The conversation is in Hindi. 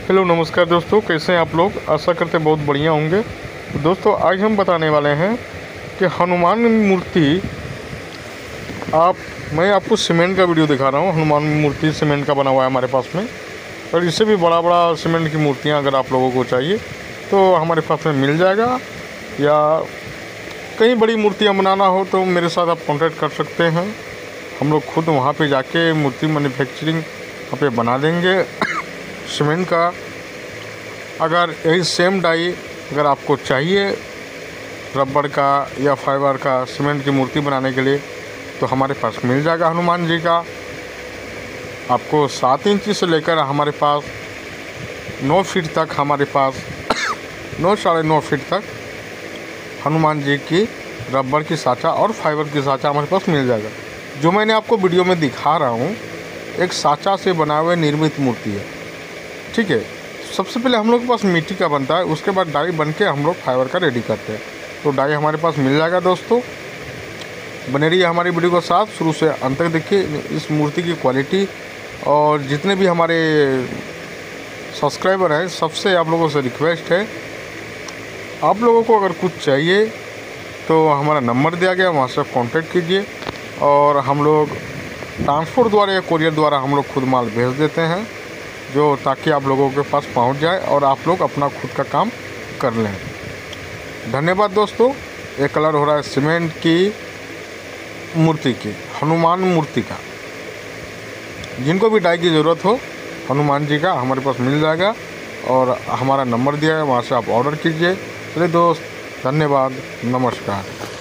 हेलो नमस्कार दोस्तों, कैसे हैं आप लोग। आशा करते बहुत बढ़िया होंगे। तो दोस्तों आज हम बताने वाले हैं कि हनुमान मूर्ति मैं आपको सीमेंट का वीडियो दिखा रहा हूँ। हनुमान मूर्ति सीमेंट का बना हुआ है हमारे पास में, और इससे भी बड़ा सीमेंट की मूर्तियाँ अगर आप लोगों को चाहिए तो हमारे पास में मिल जाएगा। या कहीं बड़ी मूर्तियाँ बनाना हो तो मेरे साथ आप कॉन्टैक्ट कर सकते हैं। हम लोग खुद वहाँ पे जाके मूर्ति मैन्युफैक्चरिंग वहाँ पे बना देंगे सीमेंट का। अगर यही सेम डाई अगर आपको चाहिए रबड़ का या फाइबर का सीमेंट की मूर्ति बनाने के लिए तो हमारे पास मिल जाएगा हनुमान जी का। आपको 7 इंच से लेकर हमारे पास 9 फीट तक, हमारे पास 9 साढ़े 9 फीट तक हनुमान जी की रबड़ की साँचा और फाइबर की साँचा हमारे पास मिल जाएगा। जो मैंने आपको वीडियो में दिखा रहा हूँ एक साँचा से बना हुए निर्मित मूर्ति है, ठीक है। सबसे पहले हम लोग के पास मिट्टी का बनता है, उसके बाद डाई बन के हम लोग फाइबर का रेडी करते हैं। तो डाई हमारे पास मिल जाएगा। दोस्तों बने रहिए हमारी वीडियो के साथ, शुरू से अंत तक देखिए इस मूर्ति की क्वालिटी। और जितने भी हमारे सब्सक्राइबर हैं सबसे आप लोगों से रिक्वेस्ट है, आप लोगों को अगर कुछ चाहिए तो हमारा नंबर दिया गया, वहाँ से कांटेक्ट कीजिए और हम लोग ट्रांसपोर्ट द्वारा या कोरियर द्वारा हम लोग खुद माल भेज देते हैं, जो ताकि आप लोगों के पास पहुंच जाए और आप लोग अपना खुद का काम कर लें। धन्यवाद दोस्तों। ये कलर हो रहा है सीमेंट की मूर्ति की, हनुमान मूर्ति का। जिनको भी डाई की ज़रूरत हो हनुमान जी का हमारे पास मिल जाएगा और हमारा नंबर दिया है, वहाँ से आप ऑर्डर कीजिए। चलिए दोस्त, धन्यवाद, नमस्कार।